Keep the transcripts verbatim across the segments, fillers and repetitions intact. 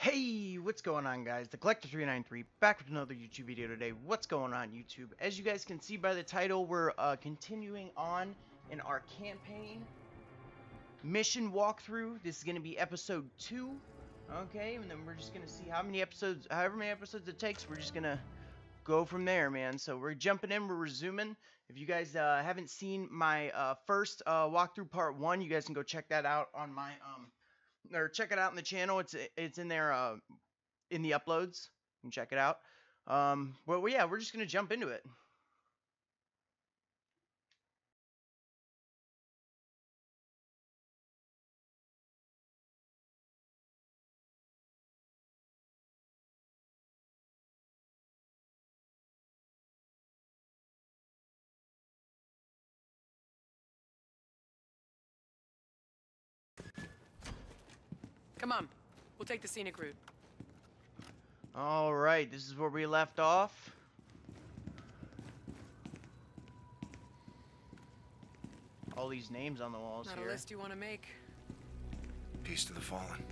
Hey, what's going on, guys? The Collector three nine three back with another YouTube video today. What's going on, YouTube? As you guys can see by the title, we're uh, continuing on in our campaign mission walkthrough. This is going to be episode two, okay? And then we're just going to see how many episodes, however many episodes it takes, we're just going to go from there, man. So we're jumping in, we're resuming. If you guys uh, haven't seen my uh, first uh, walkthrough part one, you guys can go check that out on my um. or check it out in the channel. It's it's in there uh, in the uploads. You can check it out. Um, but well, yeah, we're just gonna jump into it. Come on, we'll take the scenic route. All right, this is where we left off. All these names on the walls Not here. a list you want to make. Peace to the fallen.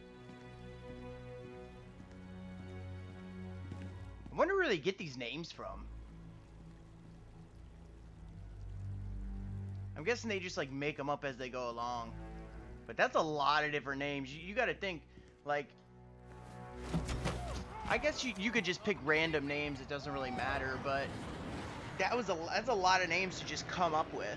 I wonder where they get these names from. I'm guessing they just like make them up as they go along. But that's a lot of different names. You, you got to think, like, I guess you you could just pick random names. It doesn't really matter. But that was a that's a lot of names to just come up with.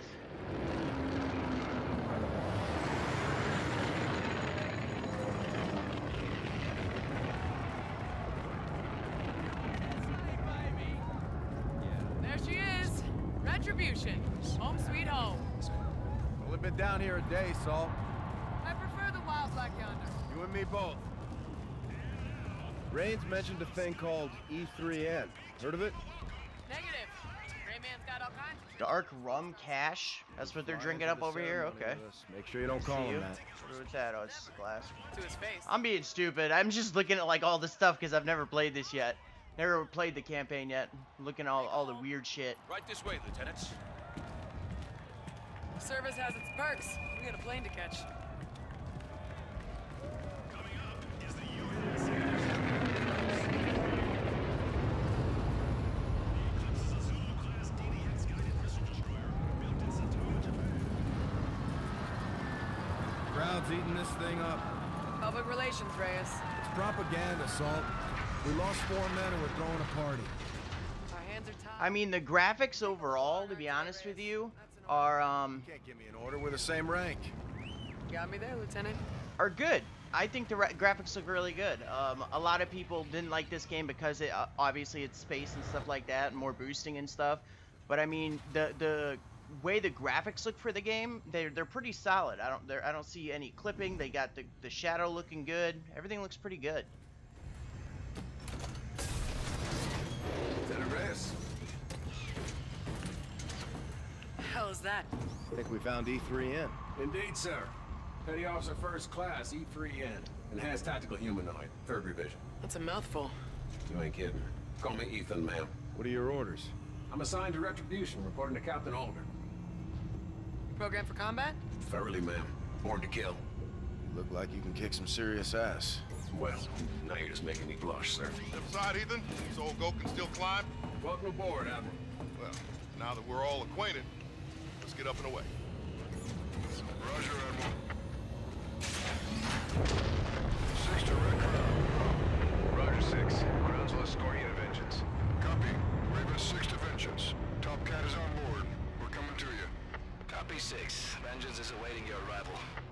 There she is! Retribution! Home sweet home. Only been down here a day, Salt. I prefer the wild back yonder. You and me both. Raines mentioned a thing called E three N. Heard of it? Negative. Gray man's got all kinds of... Dark rum cash. That's what they're drinking up over here. Okay. Make sure you don't call See him you. that. What's that? Oh, it's just a glass. to his face. I'm being stupid. I'm just looking at like all this stuff because I've never played this yet. Never played the campaign yet. I'm looking at all all the weird shit. Right this way, Lieutenants. Service has its perks. We got a plane to catch. Crowd's eating this thing up. Public relations, Reyes. It's propaganda, Salt. We lost four men and we're throwing a party. Our hands are tied. I mean, the graphics overall, to be honest with you, are um Can't give me an order. We're the same rank. Got me there, Lieutenant. are good. I think the ra graphics look really good. Um, a lot of people didn't like this game because it uh, obviously it's space and stuff like that, and more boosting and stuff. But I mean, the the way the graphics look for the game, they're they're pretty solid. I don't they're, I don't see any clipping. They got the the shadow looking good. Everything looks pretty good. Lieutenant Reyes. Hell is that? I think we found E three N. Indeed, sir. Petty Officer First Class, E three N. Enhanced Tactical Humanoid, third revision. That's a mouthful. You ain't kidding. Call me Ethan, ma'am. What are your orders? I'm assigned to Retribution, reporting to Captain Alder. Program for combat? Thoroughly, ma'am. Born to kill. You look like you can kick some serious ass. Well, now you're just making me blush, sir. Step aside, Ethan, so old Goat can still climb. Welcome aboard, Admiral. Well, now that we're all acquainted, let's get up and away. Roger, Admiral. Six to Red Crown. Roger, six. Grounds will escort unit engines. Copy. Raven six to Vengeance. Top Cat is on board. We're coming to you. Copy six. Vengeance is awaiting your arrival.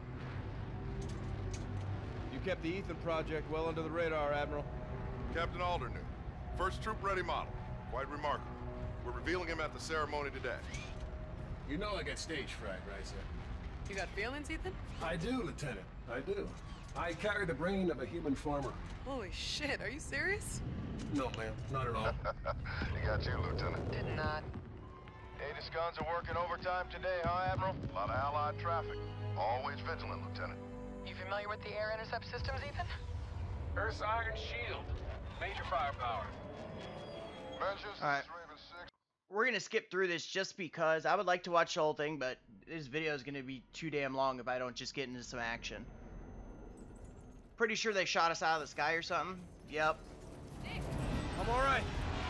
You kept the Ethan project well under the radar, Admiral. Captain Alder knew. First troop ready model. Quite remarkable. We're revealing him at the ceremony today. You know I got stage fright, right, sir? You got feelings, Ethan? I do, Lieutenant. I do. I carry the brain of a human farmer. Holy shit, are you serious? No, ma'am. Not at all. He got you, Lieutenant. Did not. Aegis guns are working overtime today, huh, Admiral? A lot of Allied traffic. Always vigilant, Lieutenant. You familiar with the air intercept systems, Ethan? Earth's Iron Shield. Major firepower. Vengeance, All right. this is Raven six. We're gonna skip through this just because I would like to watch the whole thing, but this video is gonna be too damn long if I don't just get into some action. Pretty sure they shot us out of the sky or something. Yep. I'm all right.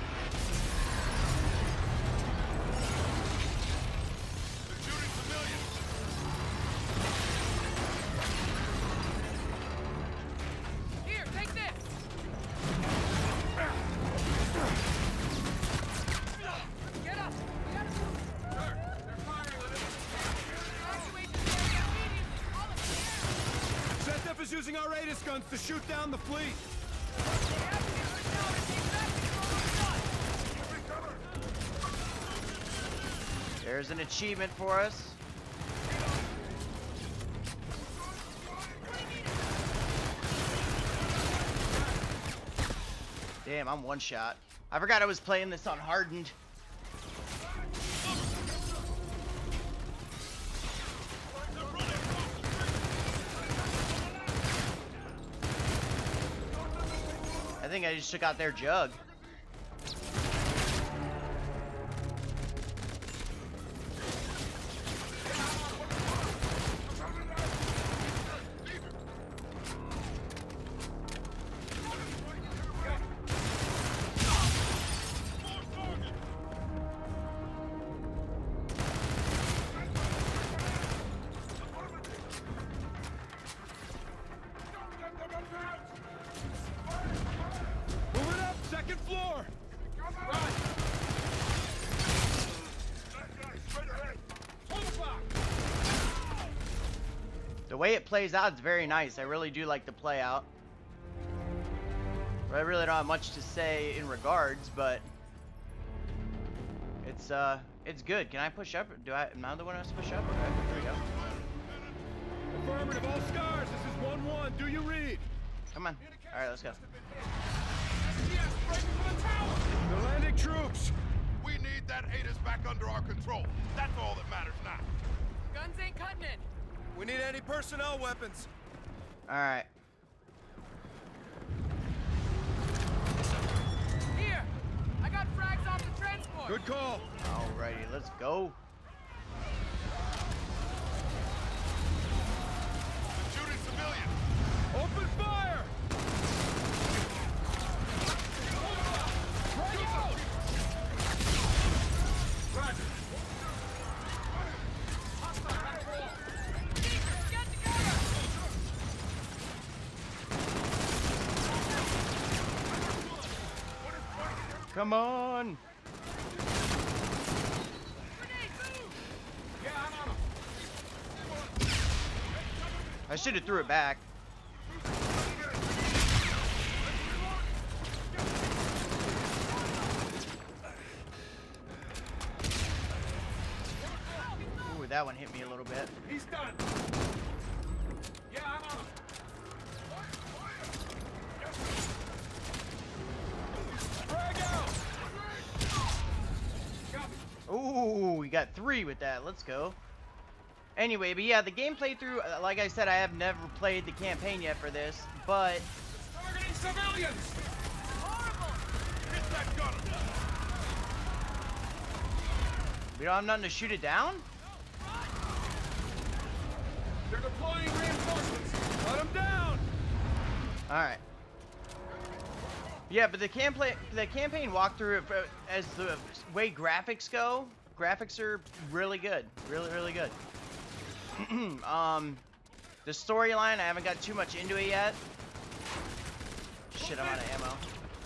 They're shooting civilians. Here, take this. Get up. We gotta move. Sir, they're firing on us. Evacuate the area immediately. All of the air. ZedDef is using our Aegis guns to shoot down the fleet. They have to get rid now and take back control of the sun. There's an achievement for us. Damn, I'm one shot. I forgot I was playing this on hardened. I think I just took out their jug. Moving up, second floor. The way it plays out is very nice. I really do like the play out. I really don't have much to say in regards, but it's uh, it's good. Can I push up? Do I? Am I the one who has to push up? Okay, there we go. Affirmative, all scars. This is one one. Do you read? Come on. All right, let's go. The landing troops. We need that Aegis back under our control. That's all that matters now. Guns ain't cutting it. We need anti-personnel weapons. All right. Here, I got frags off the transport. Good call. Alrighty, let's go. They're shooting civilians. Open fire. Get together. Come on. I should have threw it back. Ooh, that one hit me a little bit. He's done. Yeah, I'm on him. Frag out. Ooh, we got three with that. Let's go. Anyway, but yeah, the game playthrough, uh, like I said, I have never played the campaign yet for this, but Targeting civilians. Hit that gunner. we don't have nothing to shoot it down? They're deploying reinforcements. Cut him down. Alright. Yeah, but the campaign, the campaign walkthrough, uh, as the way graphics go, graphics are really good. Really, really good. um, the storyline, I haven't got too much into it yet. Shit, I'm out of ammo.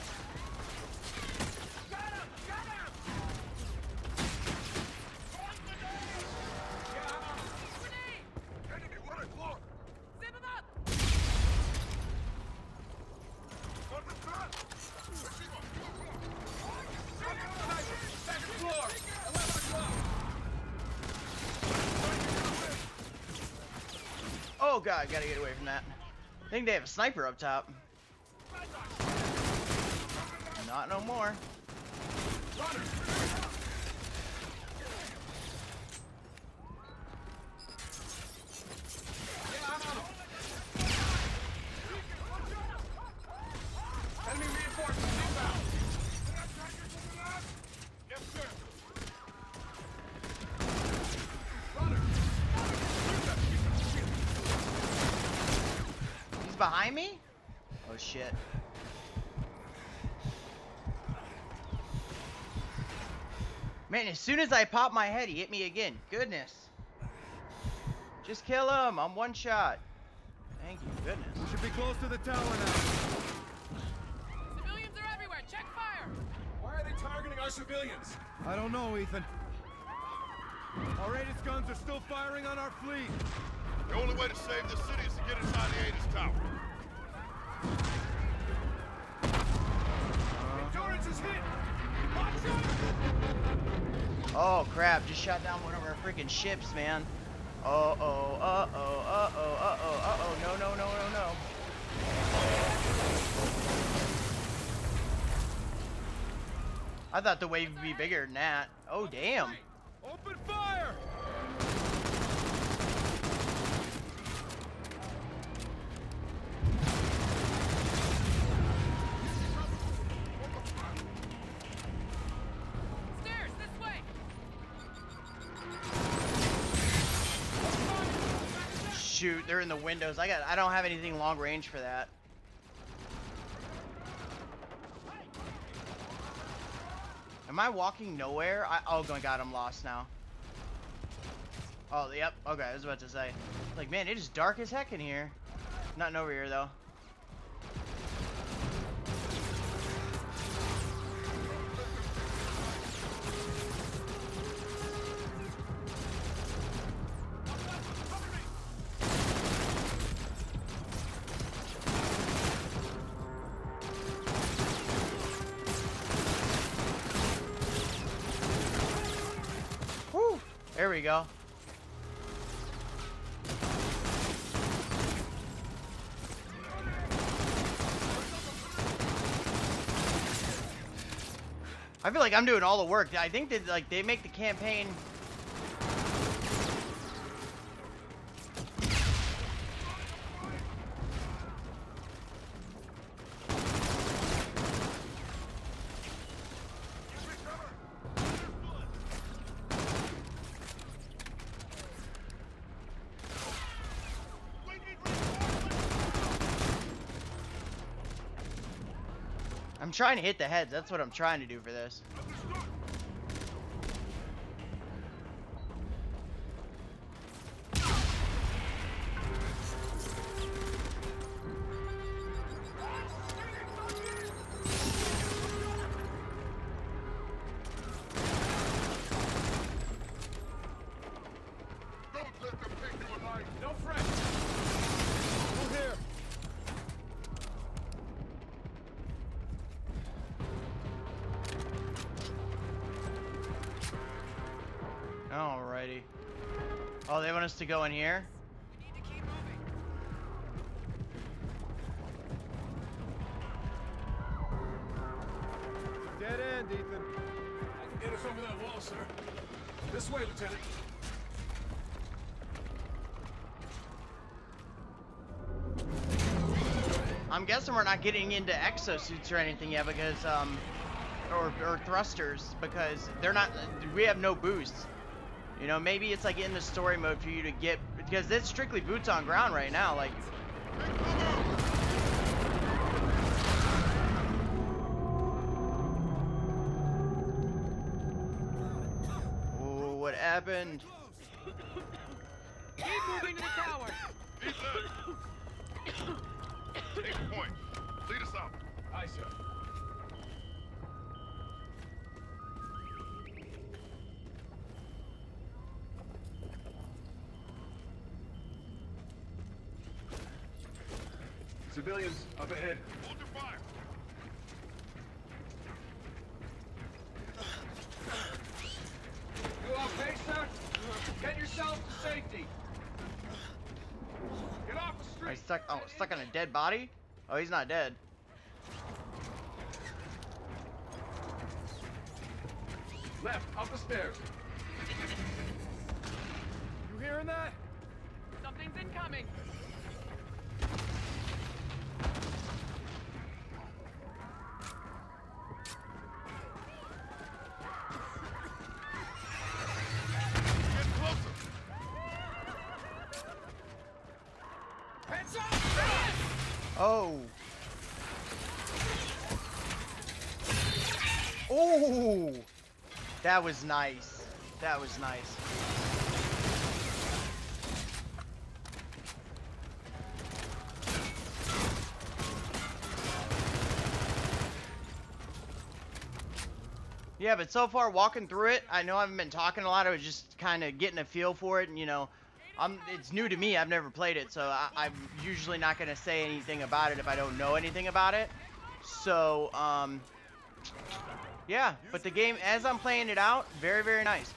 Enemy one o'clock. Zip him up. On the front. Second floor. eleven o'clock. Oh god, gotta get away from that. I think they have a sniper up top. Not no more. Enemy reinforcements inbound. Yes, sir. behind me? Oh shit. Man, as soon as I pop my head, he hit me again. Goodness. Just kill him. I'm one shot. Thank you. Goodness. We should be close to the tower now. Civilians are everywhere. Check fire. Why are they targeting our civilians? I don't know, Ethan. Our Aegis guns are still firing on our fleet. The only way to save this city is to get inside the Aegis Tower. Endurance is hit! Watch out! Oh crap, just shot down one of our freaking ships, man. Uh oh, uh oh, uh oh, uh oh, uh oh, no, no, no, no, no. I thought the wave would be bigger than that. Oh damn. Open fire! Stairs, this way. Shoot, they're in the windows. I got I don't have anything long range for that. Am I walking nowhere? I, oh my god, I'm lost now. Oh, yep. Okay, I was about to say. Like, man, it is dark as heck in here. Nothing over here, though. Whew. There we go. I feel like I'm doing all the work. I think that like they make the campaign. I'm trying to hit the heads. That's what I'm trying to do for this. Don't let them take you alive. No fret! Over here. Alrighty. Oh, they want us to go in here? We need to keep moving. Dead end, Ethan. I can get us over that wall, sir. This way, Lieutenant. I'm guessing we're not getting into exosuits or anything yet because, um, or, or thrusters because they're not, we have no boosts. You know, maybe it's like in the story mode for you to get, because it's strictly boots on ground right now, like. Oh, what happened? Keep moving to the tower. Take point. Lead us out. Aye, sir. Civilians, up ahead. Hold your fire. You okay, sir? Get yourself to safety. Get off the Are street. you stuck? Oh, stuck on a dead body? Oh, he's not dead. Left, up the stairs. You hearing that? Something's incoming. Get closer. Heads up! Oh. Oh. That was nice. That was nice. Yeah, but so far walking through it, I know I haven't been talking a lot. I was just kind of getting a feel for it, and you know, I'm it's new to me. I've never played it, so I, I'm usually not gonna say anything about it if I don't know anything about it. So, um, yeah. But the game, as I'm playing it out, very, very nice.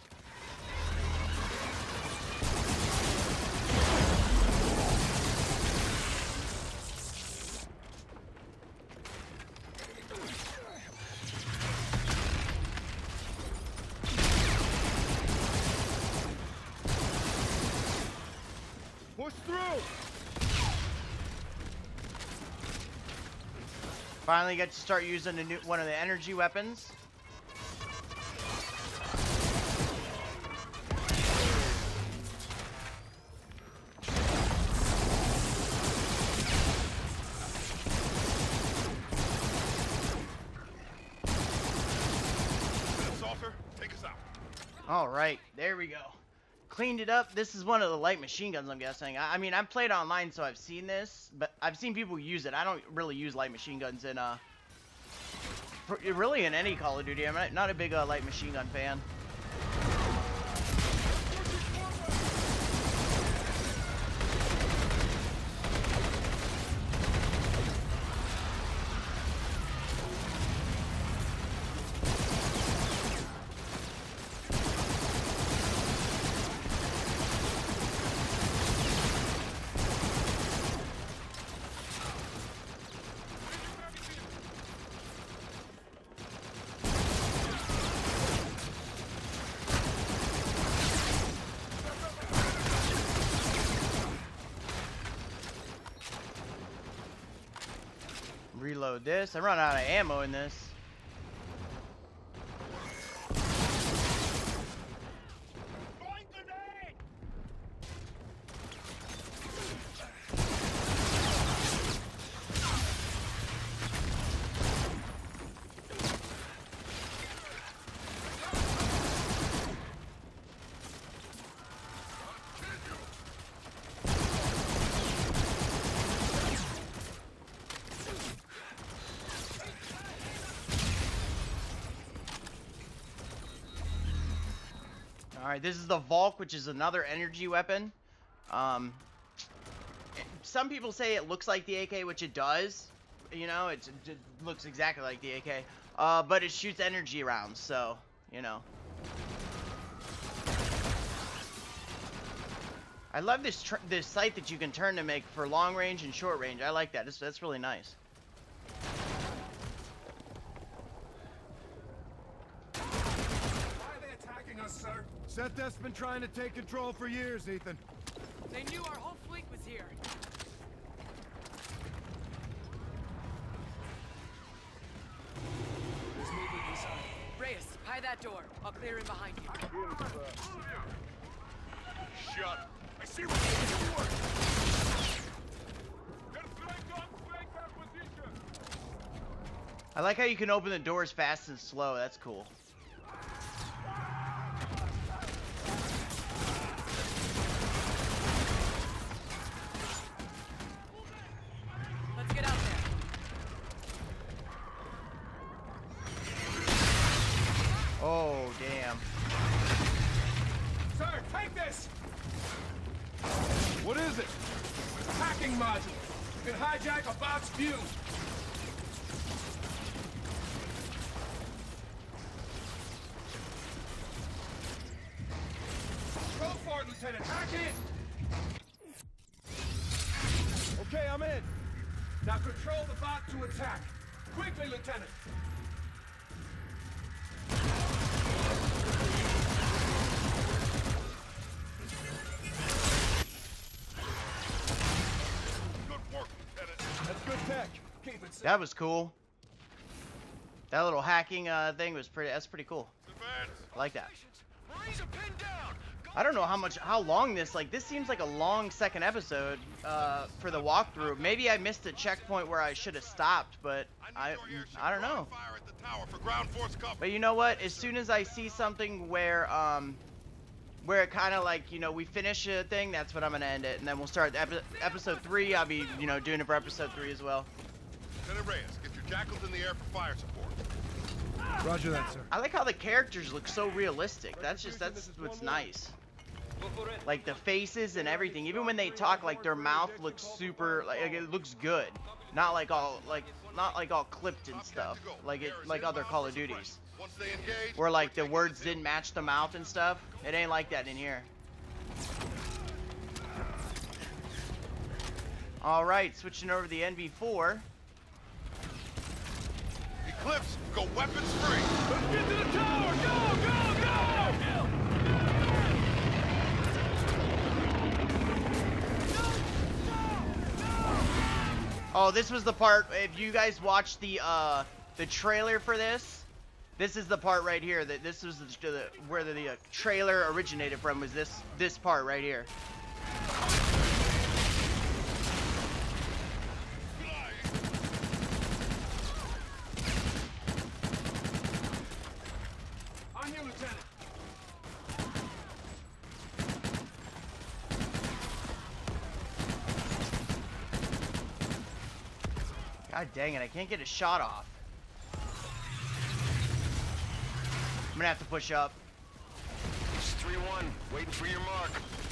Push through! Finally get to start using a new, one of the energy weapons. Assaulter, take us out. All right, there we go. Cleaned it up. This is one of the light machine guns, I'm guessing. I, I mean, I've played online, so I've seen this, but I've seen people use it. I don't really use light machine guns in, uh, for, really in any Call of Duty. I'm not, not a big uh, light machine gun fan. Reload this. I run out of ammo in this. Alright, this is the Valk, which is another energy weapon. Um, some people say it looks like the A K, which it does. You know, it's, it looks exactly like the A K. Uh, but it shoots energy rounds, so, you know. I love this tr this sight that you can turn to make for long range and short range. I like that. That's, that's really nice. Seth's been trying to take control for years, Ethan. They knew our whole fleet was here. There's movement inside. Reyes, pie that door. I'll clear in behind you. Shut. I see what you're doing. I like how you can open the doors fast and slow. That's cool. Let's get out there. Oh, damn. Sir, take this! What is it? It's a hacking module. You can hijack a bot's view. Go for it, Lieutenant. Hack it! Okay, I'm in. Now control the bot to attack. Quickly, Lieutenant. Good work, Lieutenant. That's good tech. Keep it safe. That was cool. That little hacking uh, thing was pretty, that's pretty cool. Advance. I like that. Marines are pinned down. Go I don't know how much, how long this, like, this seems like a long second episode, uh, for the walkthrough. Maybe I missed a checkpoint where I should have stopped, but I, I don't know. But you know what? As soon as I see something where, um, where it kind of like, you know, we finish a thing, that's when I'm gonna end it. And then we'll start epi episode three. I'll be, you know, doing it for episode three as well. Lieutenant Reyes, get your jackals in the air for fire support. Roger that, sir. I like how the characters look so realistic. That's just, that's what's nice. Like the faces and everything, even when they talk, like their mouth looks super, like it looks good, not like all like not like all clipped and stuff, like it like other Call of Duties, where like the words didn't match the mouth and stuff. It ain't like that in here. All right, switching over to the N V four. Eclipse, go weapons free. Let's get to the tower! Go, go, go! Oh, this was the part, if you guys watched the uh the trailer for this, this is the part right here. That this was the, the where the, the uh, trailer originated from, was this this part right here. On you, Lieutenant. God dang it, I can't get a shot off. I'm gonna have to push up. It's three one, waiting for your mark.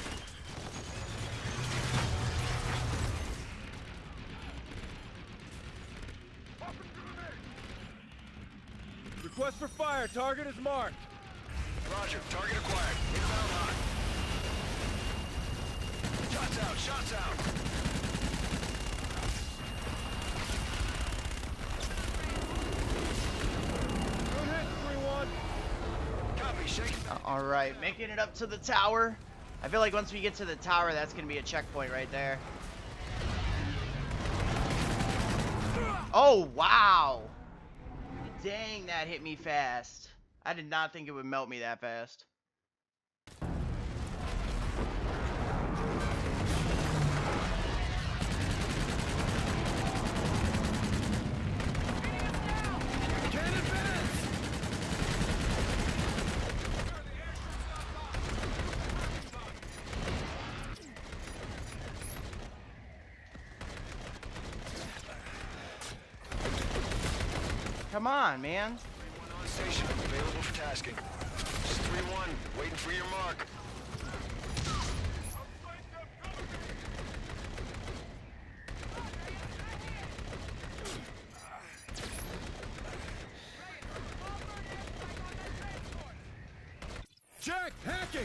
Request for fire. Target is marked. Roger, target acquired. Inbound hot. Shots out, shots out. Good hit, three one. Copy, shake. All right, making it up to the tower. I feel like once we get to the tower, that's gonna be a checkpoint right there. Oh, wow. Dang, that hit me fast. I did not think it would melt me that fast. Can't advance! Come on, man. three one on station, available for tasking. It's three one, waiting for your mark. Jack, hacking!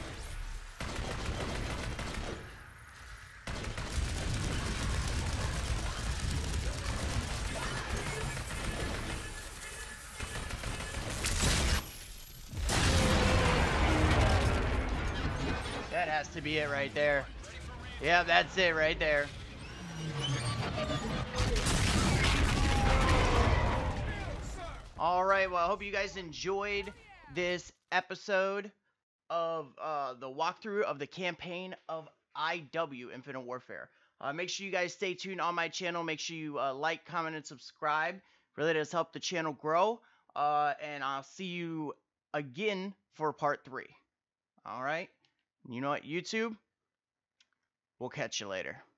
That has to be it right there. Yeah, that's it right there. All right, well, I hope you guys enjoyed this episode of uh, the walkthrough of the campaign of I W, Infinite Warfare. Uh, make sure you guys stay tuned on my channel. Make sure you uh, like, comment, and subscribe. Really does help the channel grow. Uh, and I'll see you again for part three. All right? You know what, YouTube? We'll catch you later.